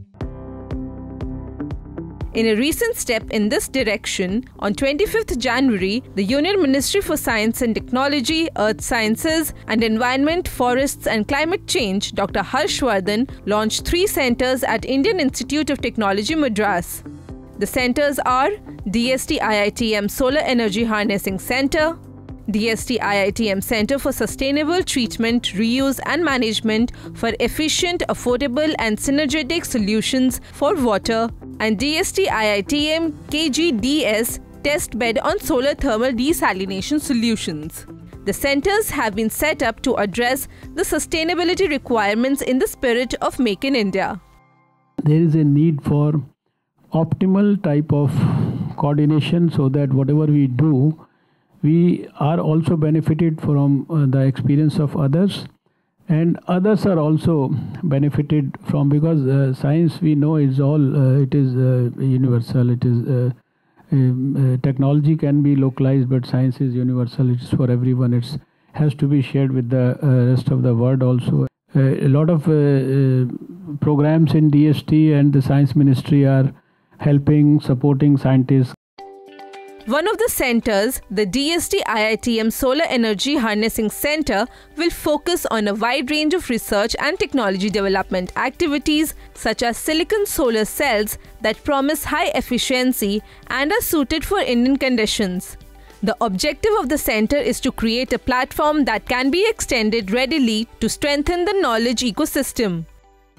In a recent step in this direction, on 25th January, the Union Ministry for Science and Technology, Earth Sciences and Environment, Forests and Climate Change, Dr. Harshvardhan, launched 3 centers at Indian Institute of Technology, Madras. The centers are DST IITM Solar Energy Harnessing Center, DST IITM Center for Sustainable Treatment, Reuse and Management for Efficient, Affordable and Synergetic Solutions for Water, and DST IITM KGDS Test Bed on Solar Thermal Desalination Solutions. The centers have been set up to address the sustainability requirements in the spirit of Make in India. There is a need for optimal type of coordination so that whatever we do, we are also benefited from the experience of others, and others are also benefited from, because science, we know, is all it is universal. It is technology can be localized, but science is universal. It is for everyone. It has to be shared with the rest of the world also. A lot of programs in DST and the Science Ministry are helping, supporting scientists. One of the centers, the DST IITM Solar Energy Harnessing Center, will focus on a wide range of research and technology development activities such as silicon solar cells that promise high efficiency and are suited for Indian conditions. The objective of the center is to create a platform that can be extended readily to strengthen the knowledge ecosystem.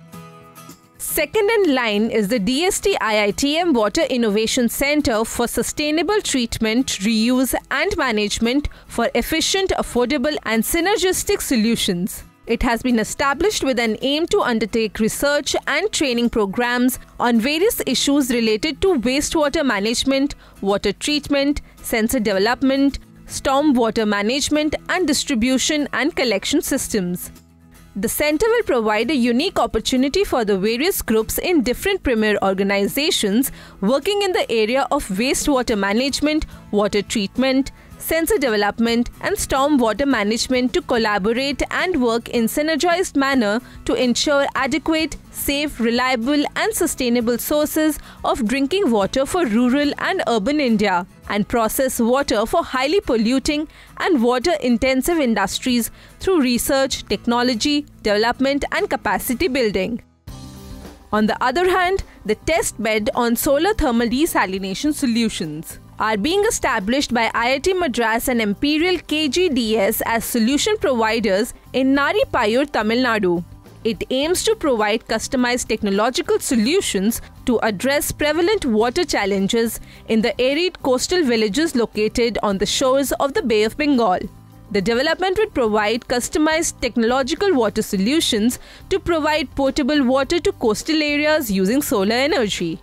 Second in line is the DST IITM Water Innovation Center for Sustainable Treatment, Reuse and Management for Efficient, Affordable and Synergistic Solutions. It has been established with an aim to undertake research and training programs on various issues related to wastewater management, water treatment, sensor development, storm water management and distribution and collection systems. The center will provide a unique opportunity for the various groups in different premier organizations working in the area of wastewater management, water treatment, sensor development and storm water management to collaborate and work in synergized manner to ensure adequate, safe, reliable and sustainable sources of drinking water for rural and urban India and process water for highly polluting and water-intensive industries through research, technology, development and capacity building. On the other hand, the test bed on solar thermal desalination solutions. are being established by IIT Madras and Imperial KGDS as solution providers in Naripayur, Tamil Nadu. It aims to provide customized technological solutions to address prevalent water challenges in the arid coastal villages located on the shores of the Bay of Bengal. The development would provide customized technological water solutions to provide potable water to coastal areas using solar energy.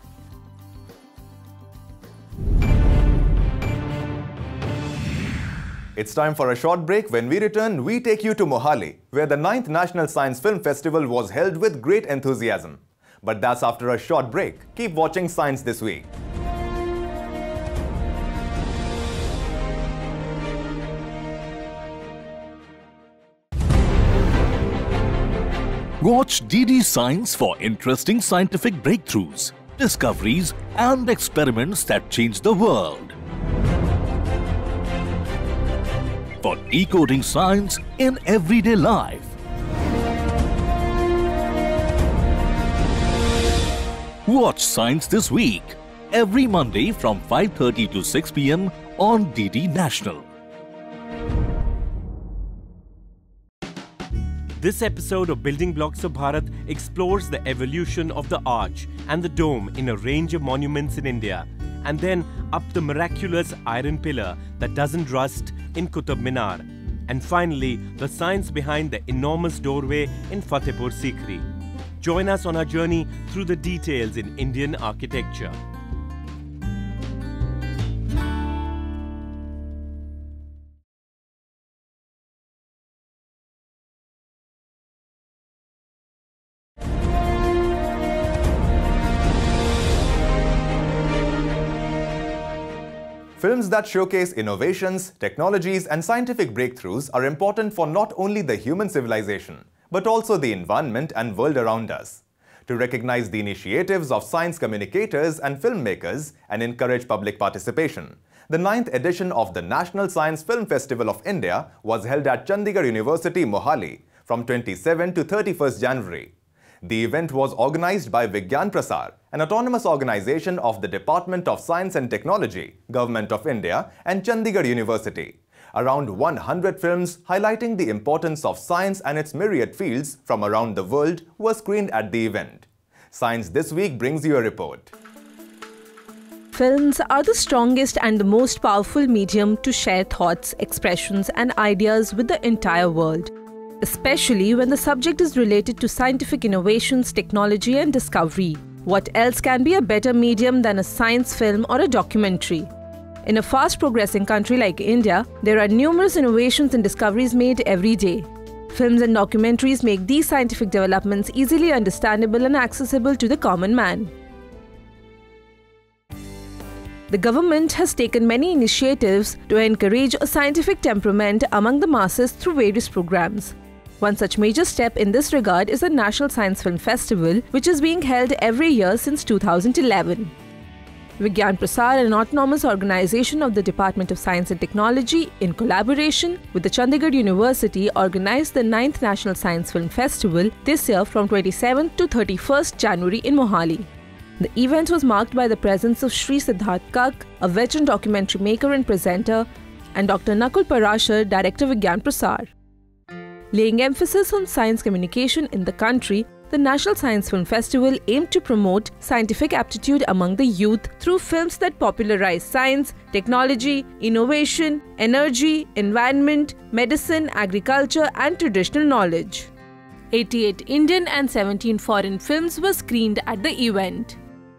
It's time for a short break. When we return, we take you to Mohali, where the 9th National Science Film Festival was held with great enthusiasm. But that's after a short break. Keep watching Science This Week. Watch DD Science for interesting scientific breakthroughs, discoveries, and experiments that change the world. For decoding science in everyday life. Watch Science This Week, every Monday from 5:30 to 6 p.m. on DD National. This episode of Building Blocks of Bharat explores the evolution of the arch and the dome in a range of monuments in India, and then up the miraculous iron pillar that doesn't rust in Qutub Minar, and finally the science behind the enormous doorway in Fatehpur Sikri. Join us on our journey through the details in Indian architecture. Films that showcase innovations, technologies, and scientific breakthroughs are important for not only the human civilization, but also the environment and world around us. To recognize the initiatives of science communicators and filmmakers and encourage public participation, the 9th edition of the National Science Film Festival of India was held at Chandigarh University, Mohali from 27 to 31st January. The event was organized by Vigyan an autonomous organization of the Department of Science and Technology, Government of India, and Chandigarh University. Around 100 films highlighting the importance of science and its myriad fields from around the world were screened at the event. Science This Week brings you a report. Films are the strongest and the most powerful medium to share thoughts, expressions, and ideas with the entire world, especially when the subject is related to scientific innovations, technology, and discovery. What else can be a better medium than a science film or a documentary? In a fast-progressing country like India, there are numerous innovations and discoveries made every day. Films and documentaries make these scientific developments easily understandable and accessible to the common man. The government has taken many initiatives to encourage a scientific temperament among the masses through various programs. One such major step in this regard is the National Science Film Festival, which is being held every year since 2011. Vigyan, an autonomous organization of the Department of Science and Technology, in collaboration with the Chandigarh University, organized the 9th National Science Film Festival this year from 27th to 31st January in Mohali. The event was marked by the presence of Shri Siddharth Kak, a veteran documentary maker and presenter, and Dr. Nakul Parashar, Director Vigyan Prasar. Laying emphasis on science communication in the country, the National Science Film Festival aimed to promote scientific aptitude among the youth through films that popularize science, technology, innovation, energy, environment, medicine, agriculture, and traditional knowledge. 88 Indian and 17 foreign films were screened at the event.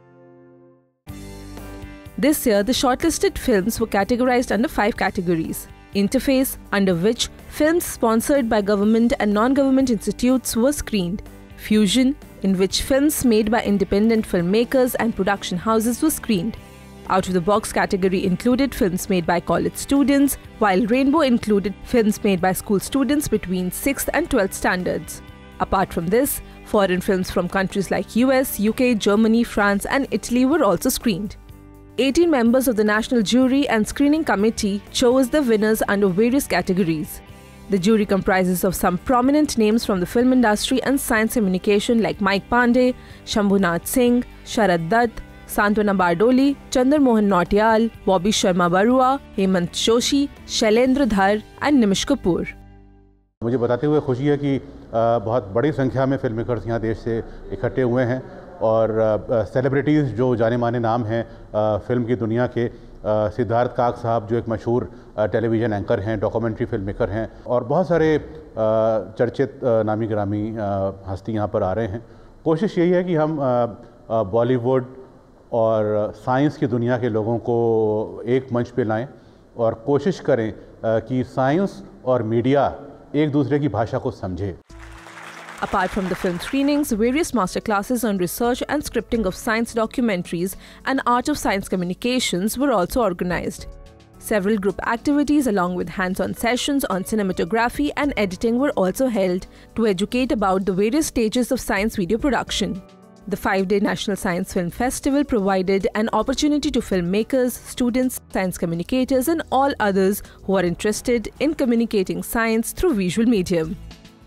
This year, the shortlisted films were categorized under 5 categories. Interface, under which films sponsored by government and non-government institutes were screened. Fusion, in which films made by independent filmmakers and production houses were screened. Out-of-the-box category included films made by college students, while Rainbow included films made by school students between 6th and 12th standards. Apart from this, foreign films from countries like US, UK, Germany, France, and Italy were also screened. 18 members of the National Jury and Screening Committee chose the winners under various categories. The jury comprises of some prominent names from the film industry and science communication like Mike Pandey, Shambhunath Singh, Sharad Dutt, Santwana Bardoli, Chandar Mohan Nautiyal, Bobby Sharma Barua, Hemant Joshi, Shailendra Dhar and Nimish Kapoor. मुझे बताते हुए खुशी है कि बहुत बड़ी संख्या में फिल्म मेकर्स यहाँ देश से इकट्ठे हुए हैं और सेलिब्रिटीज़ जो जाने माने नाम हैं फिल्म की दुनिया के, सिद्धार्थ काक साहब जो एक मशहूर टेलीविज़न एंकर हैं, डॉक्यूमेंट्री फिल्म मेकर हैं, और बहुत सारे चर्चित नामी ग्रामी हस्ती यहाँ पर आ रहे हैं। कोशिश यही है कि हम बॉलीवुड और साइंस की दुनिया के लोगों को एक मंच पे लाएं और कोशिश करें कि साइंस और मीडिया एक दूसरे की भाषा को समझे। Apart from the film screenings, various masterclasses on research and scripting of science documentaries and art of science communications were also organized. Several group activities along with hands-on sessions on cinematography and editing were also held to educate about the various stages of science video production. The 5-day National Science Film Festival provided an opportunity to filmmakers, students, science communicators and all others who are interested in communicating science through visual medium.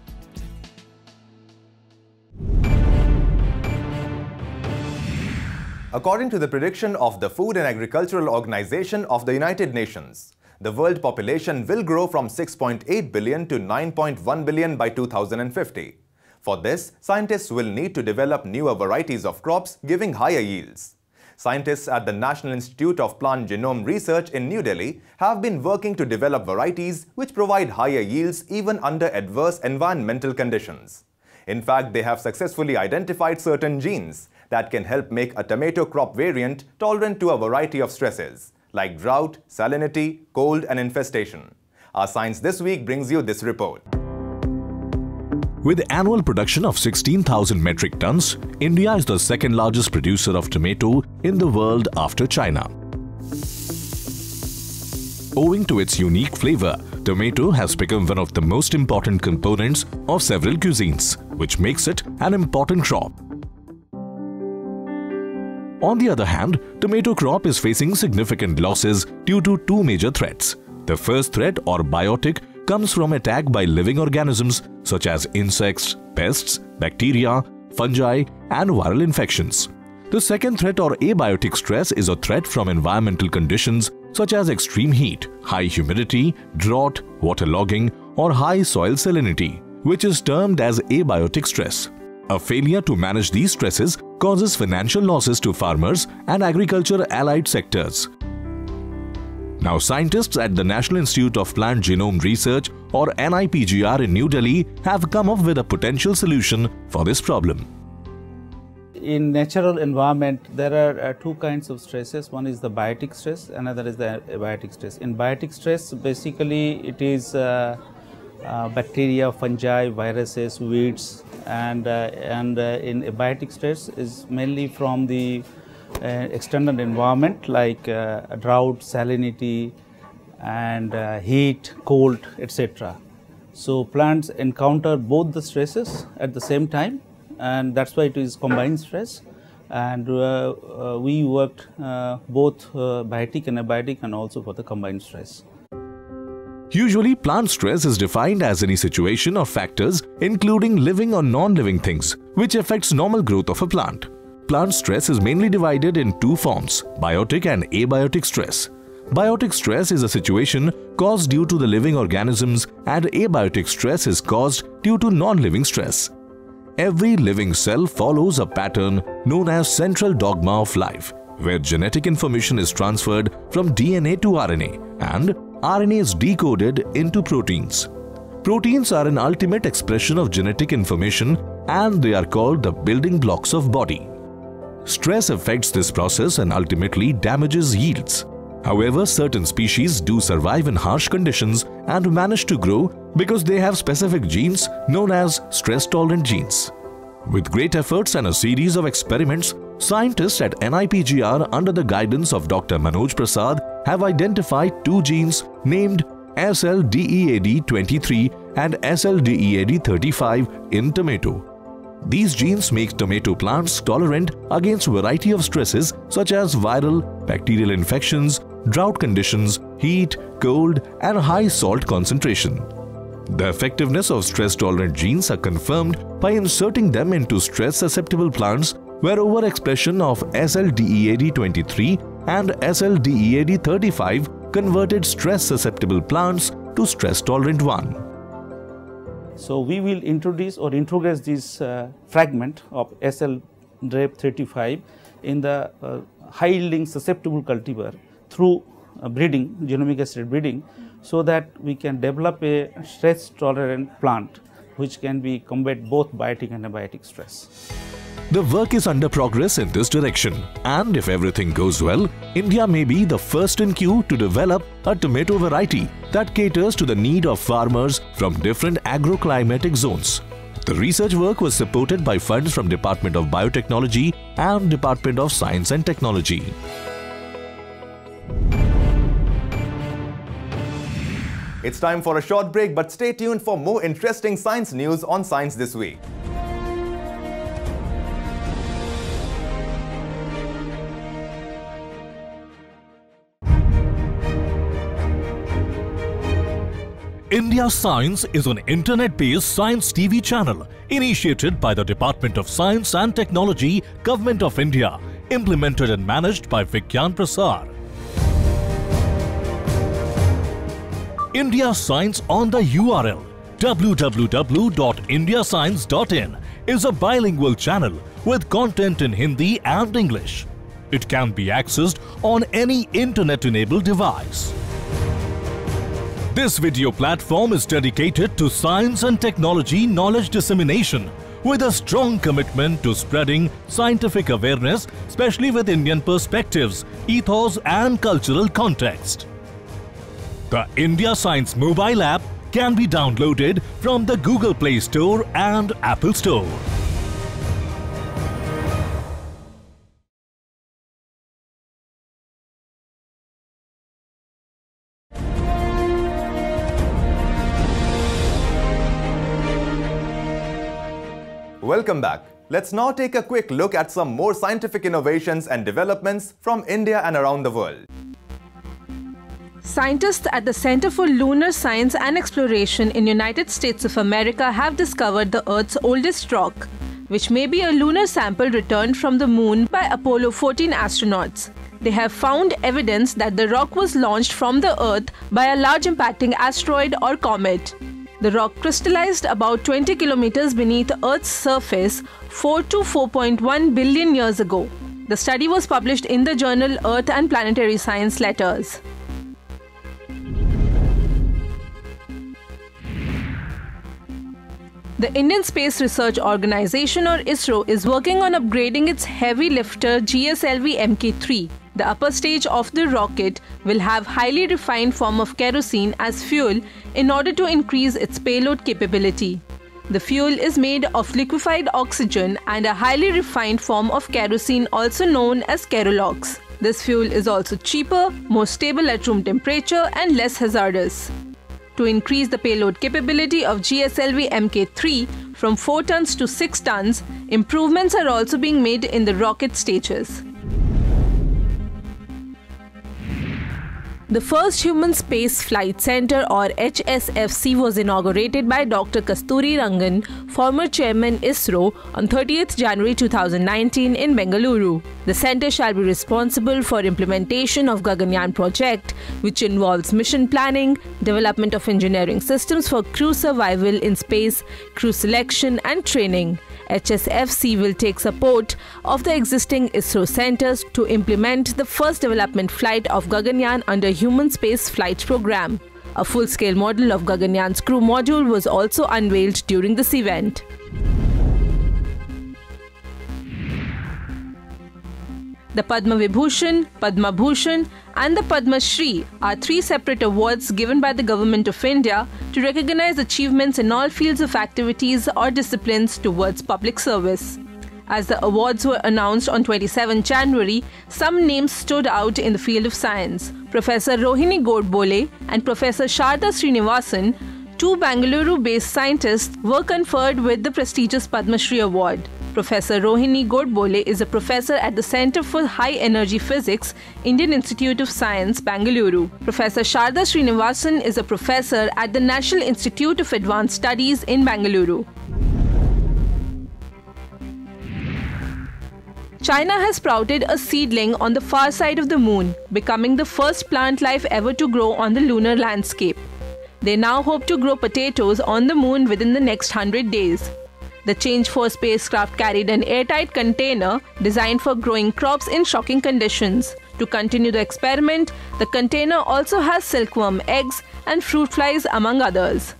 According to the prediction of the Food and Agricultural Organization of the United Nations, the world population will grow from 6.8 billion to 9.1 billion by 2050. For this, scientists will need to develop newer varieties of crops giving higher yields. Scientists at the National Institute of Plant Genome Research in New Delhi have been working to develop varieties which provide higher yields even under adverse environmental conditions. In fact, they have successfully identified certain genes that can help make a tomato crop variant tolerant to a variety of stresses like drought, salinity, cold and infestation. Our Science This Week brings you this report. With annual production of 16,000 metric tons, India is the second largest producer of tomato in the world after China. Owing to its unique flavor, tomato has become one of the most important components of several cuisines, which makes it an important crop. On the other hand, tomato crop is facing significant losses due to two major threats. The first threat, or biotic, comes from attack by living organisms such as insects, pests, bacteria, fungi and viral infections. The second threat, or abiotic stress, is a threat from environmental conditions such as extreme heat, high humidity, drought, waterlogging or high soil salinity, which is termed as abiotic stress. A failure to manage these stresses causes financial losses to farmers and agriculture-allied sectors. Now, scientists at the National Institute of Plant Genome Research, or NIPGR in New Delhi, have come up with a potential solution for this problem. In natural environment, there are two kinds of stresses. One is the biotic stress, another is the abiotic stress. In biotic stress, basically it is bacteria, fungi, viruses, weeds, and in abiotic stress is mainly from the external environment like drought, salinity, and heat, cold, etc. So plants encounter both the stresses at the same time, and that's why it is combined stress. And we worked both biotic and abiotic, and also for the combined stress. Usually, plant stress is defined as any situation or factors, including living or non-living things, which affects normal growth of a plant. Plant stress is mainly divided in two forms, biotic and abiotic stress. Biotic stress is a situation caused due to the living organisms, and abiotic stress is caused due to non-living stress. Every living cell follows a pattern known as central dogma of life, where genetic information is transferred from DNA to RNA, and RNA is decoded into proteins. Proteins are an ultimate expression of genetic information, and they are called the building blocks of body. Stress affects this process and ultimately damages yields. However, certain species do survive in harsh conditions and manage to grow because they have specific genes known as stress-tolerant genes. With great efforts and a series of experiments, scientists at NIPGR under the guidance of Dr. Manoj Prasad have identified two genes named SLDEAD23 and SLDEAD35 in tomato. These genes make tomato plants tolerant against a variety of stresses such as viral, bacterial infections, drought conditions, heat, cold, and high salt concentration. The effectiveness of stress-tolerant genes are confirmed by inserting them into stress-susceptible plants where overexpression of SLDEAD23 and SLDEAD35 converted stress-susceptible plants to stress-tolerant one. So we will introduce or introgress this fragment of SLDEAD35 in the high-yielding susceptible cultivar through breeding, genomic assisted breeding, so that we can develop a stress-tolerant plant which can be combat both biotic and abiotic stress. The work is under progress in this direction, and if everything goes well, India may be the first in queue to develop a tomato variety that caters to the need of farmers from different agroclimatic zones. The research work was supported by funds from Department of Biotechnology and Department of Science and Technology. It's time for a short break, but stay tuned for more interesting science news on Science This Week. India Science is an internet-based science TV channel initiated by the Department of Science and Technology, Government of India, implemented and managed by Vigyan Prasar. India Science on the URL www.indiascience.in is a bilingual channel with content in Hindi and English. It can be accessed on any internet-enabled device. This video platform is dedicated to science and technology knowledge dissemination with a strong commitment to spreading scientific awareness, especially with Indian perspectives, ethos and cultural context. The India Science mobile app can be downloaded from the Google Play Store and Apple Store. Welcome back. Let's now take a quick look at some more scientific innovations and developments from India and around the world. Scientists at the Center for Lunar Science and Exploration in United States of America have discovered the Earth's oldest rock, which may be a lunar sample returned from the Moon by Apollo 14 astronauts. They have found evidence that the rock was launched from the Earth by a large impacting asteroid or comet. The rock crystallized about 20 kilometers beneath Earth's surface 4 to 4.1 billion years ago. The study was published in the journal Earth and Planetary Science Letters. The Indian Space Research Organisation or ISRO is working on upgrading its heavy lifter GSLV Mk3. The upper stage of the rocket will have highly refined form of kerosene as fuel in order to increase its payload capability. The fuel is made of liquefied oxygen and a highly refined form of kerosene also known as kerolox. This fuel is also cheaper, more stable at room temperature and less hazardous. To increase the payload capability of GSLV Mk3 from 4 tons to 6 tons, improvements are also being made in the rocket stages. The first Human Space Flight Center or HSFC was inaugurated by Dr. Kasturi Rangan, former chairman ISRO, on 30th January 2019 in Bengaluru. The center shall be responsible for implementation of Gaganyaan project, which involves mission planning, development of engineering systems for crew survival in space, crew selection and training. HSFC will take support of the existing ISRO centers to implement the first development flight of Gaganyaan under Human Space Flight Program. A full-scale model of Gaganyaan's crew module was also unveiled during this event. The Padma Vibhushan, Padma Bhushan and the Padma Shri are 3 separate awards given by the Government of India to recognize achievements in all fields of activities or disciplines towards public service. As the awards were announced on 27 January, some names stood out in the field of science. Professor Rohini Godbole and Professor Sharda Srinivasan, 2 Bangalore-based scientists, were conferred with the prestigious Padma Shri Award. Professor Rohini Godbole is a professor at the Center for High Energy Physics, Indian Institute of Science, Bangalore. Professor Sharda Srinivasan is a professor at the National Institute of Advanced Studies in Bangalore. China has sprouted a seedling on the far side of the moon, becoming the first plant life ever to grow on the lunar landscape. They now hope to grow potatoes on the moon within the next 100 days. The Change 4 spacecraft carried an airtight container designed for growing crops in shocking conditions. To continue the experiment, the container also has silkworm eggs and fruit flies, among others.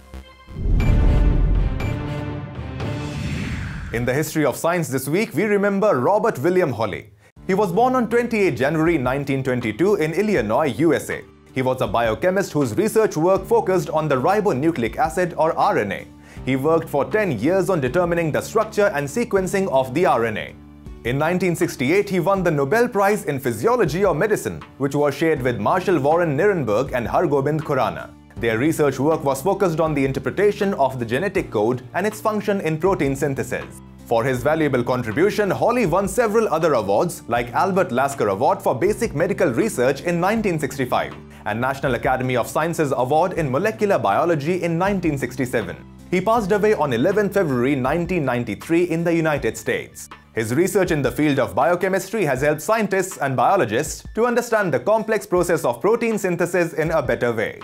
In the history of science this week, we remember Robert William Hawley. He was born on 28 January 1922 in Illinois, USA. He was a biochemist whose research work focused on the ribonucleic acid or RNA. He worked for 10 years on determining the structure and sequencing of the RNA. In 1968, he won the Nobel Prize in Physiology or Medicine, which was shared with Marshall Warren Nirenberg and Hargobind Khurana. Their research work was focused on the interpretation of the genetic code and its function in protein synthesis. For his valuable contribution, Hawley won several other awards like Albert Lasker Award for Basic Medical Research in 1965 and National Academy of Sciences Award in Molecular Biology in 1967. He passed away on 11 February 1993 in the United States. His research in the field of biochemistry has helped scientists and biologists to understand the complex process of protein synthesis in a better way.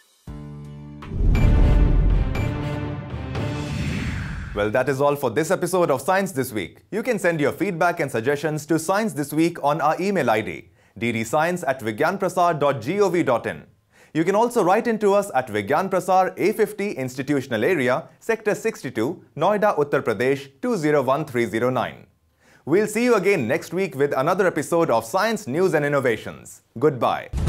Well, that is all for this episode of Science This Week. You can send your feedback and suggestions to Science This Week on our email ID, ddscience@vigyanprasar.gov.in. You can also write into us at Vigyan Prasar, A50 Institutional Area, Sector 62, Noida, Uttar Pradesh 201309. We'll see you again next week with another episode of Science, News and Innovations. Goodbye.